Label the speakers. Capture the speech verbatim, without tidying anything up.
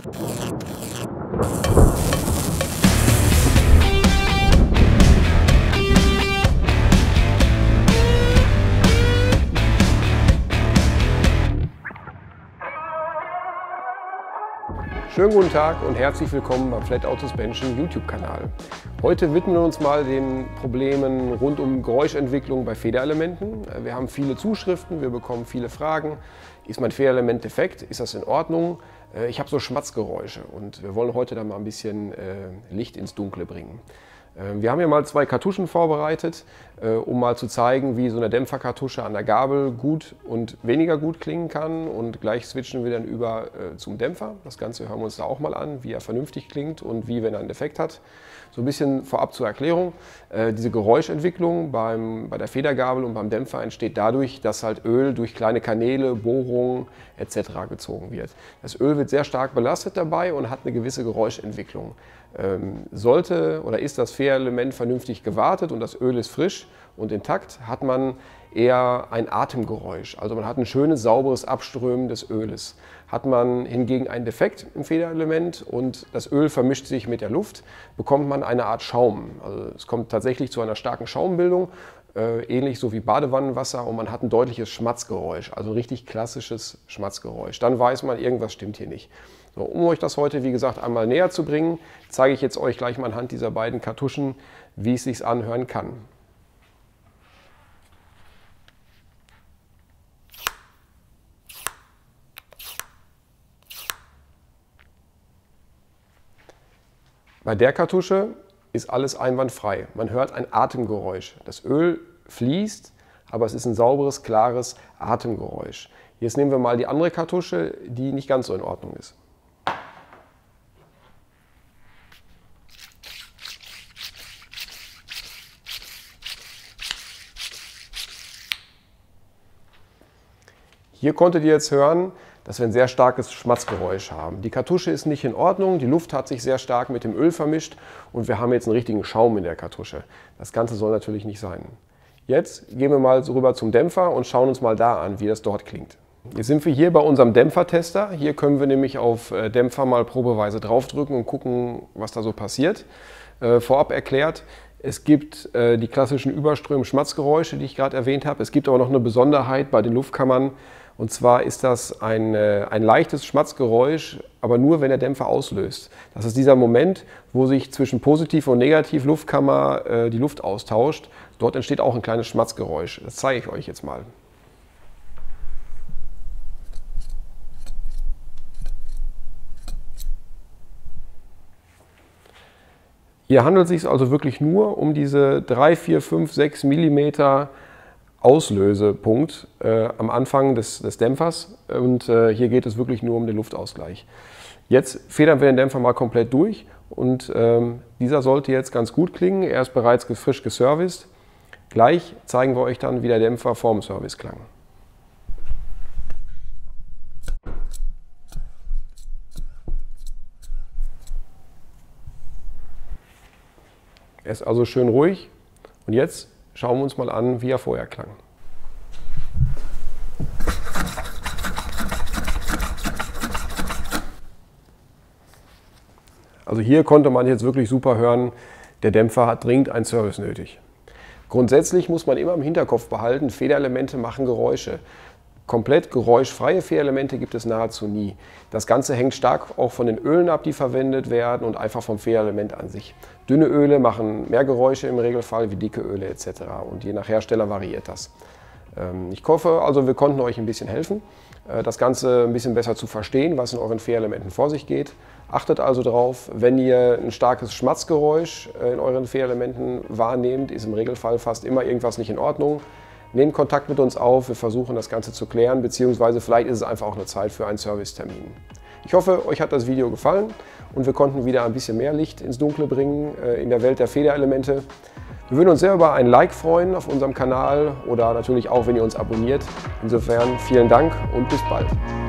Speaker 1: Schönen guten Tag und herzlich willkommen beim Flat Out Suspension YouTube-Kanal. Heute widmen wir uns mal den Problemen rund um Geräuschentwicklung bei Federelementen. Wir haben viele Zuschriften, wir bekommen viele Fragen. Ist mein Federelement defekt? Ist das in Ordnung? Ich habe so Schmatzgeräusche und wir wollen heute da mal ein bisschen Licht ins Dunkle bringen. Wir haben hier mal zwei Kartuschen vorbereitet, um mal zu zeigen, wie so eine Dämpferkartusche an der Gabel gut und weniger gut klingen kann. Und gleich switchen wir dann über zum Dämpfer. Das Ganze hören wir uns da auch mal an, wie er vernünftig klingt und wie, wenn er einen Defekt hat. So ein bisschen vorab zur Erklärung. Diese Geräuschentwicklung beim, bei der Federgabel und beim Dämpfer entsteht dadurch, dass halt Öl durch kleine Kanäle, Bohrungen et cetera gezogen wird. Das Öl wird sehr stark belastet dabei und hat eine gewisse Geräuschentwicklung. Ähm, sollte oder ist das Federelement vernünftig gewartet und das Öl ist frisch und intakt, hat man eher ein Atemgeräusch. Also man hat ein schönes, sauberes Abströmen des Öles. Hat man hingegen einen Defekt im Federelement und das Öl vermischt sich mit der Luft, bekommt man eine Art Schaum. Also es kommt tatsächlich zu einer starken Schaumbildung, äh, ähnlich so wie Badewannenwasser, und man hat ein deutliches Schmatzgeräusch, also ein richtig klassisches Schmatzgeräusch. Dann weiß man, irgendwas stimmt hier nicht. So, um euch das heute, wie gesagt, einmal näher zu bringen, zeige ich jetzt euch gleich mal anhand dieser beiden Kartuschen, wie es sich anhören kann. Bei der Kartusche ist alles einwandfrei. Man hört ein Atemgeräusch. Das Öl fließt, aber es ist ein sauberes, klares Atemgeräusch. Jetzt nehmen wir mal die andere Kartusche, die nicht ganz so in Ordnung ist. Hier konntet ihr jetzt hören, dass wir ein sehr starkes Schmatzgeräusch haben. Die Kartusche ist nicht in Ordnung, die Luft hat sich sehr stark mit dem Öl vermischt und wir haben jetzt einen richtigen Schaum in der Kartusche. Das Ganze soll natürlich nicht sein. Jetzt gehen wir mal rüber zum Dämpfer und schauen uns mal da an, wie das dort klingt. Jetzt sind wir hier bei unserem Dämpfertester. Hier können wir nämlich auf Dämpfer mal probeweise draufdrücken und gucken, was da so passiert. Äh, vorab erklärt, es gibt äh, die klassischen Überström-Schmatzgeräusche, die ich gerade erwähnt habe. Es gibt aber noch eine Besonderheit bei den Luftkammern. Und zwar ist das ein, äh, ein leichtes Schmatzgeräusch, aber nur, wenn der Dämpfer auslöst. Das ist dieser Moment, wo sich zwischen Positiv- und Negativ-Luftkammer äh, die Luft austauscht. Dort entsteht auch ein kleines Schmatzgeräusch. Das zeige ich euch jetzt mal. Hier handelt es sich also wirklich nur um diese drei, vier, fünf, sechs Millimeter Auslösepunkt äh, am Anfang des, des Dämpfers, und äh, hier geht es wirklich nur um den Luftausgleich. Jetzt federn wir den Dämpfer mal komplett durch und ähm, dieser sollte jetzt ganz gut klingen. Er ist bereits frisch geserviced. Gleich zeigen wir euch dann, wie der Dämpfer vorm Service klang. Er ist also schön ruhig und jetzt schauen wir uns mal an, wie er vorher klang. Also hier konnte man jetzt wirklich super hören, der Dämpfer hat dringend einen Service nötig. Grundsätzlich muss man immer im Hinterkopf behalten, Federelemente machen Geräusche. Komplett geräuschfreie Federelemente gibt es nahezu nie. Das Ganze hängt stark auch von den Ölen ab, die verwendet werden, und einfach vom Federelement an sich. Dünne Öle machen mehr Geräusche im Regelfall wie dicke Öle et cetera. Und je nach Hersteller variiert das. Ich hoffe also, wir konnten euch ein bisschen helfen, das Ganze ein bisschen besser zu verstehen, was in euren Federelementen vor sich geht. Achtet also darauf, wenn ihr ein starkes Schmatzgeräusch in euren Federelementen wahrnehmt, ist im Regelfall fast immer irgendwas nicht in Ordnung. Nehmt Kontakt mit uns auf, wir versuchen das Ganze zu klären, beziehungsweise vielleicht ist es einfach auch eine Zeit für einen Servicetermin. Ich hoffe, euch hat das Video gefallen und wir konnten wieder ein bisschen mehr Licht ins Dunkle bringen in der Welt der Federelemente. Wir würden uns sehr über ein Like freuen auf unserem Kanal oder natürlich auch, wenn ihr uns abonniert. Insofern vielen Dank und bis bald.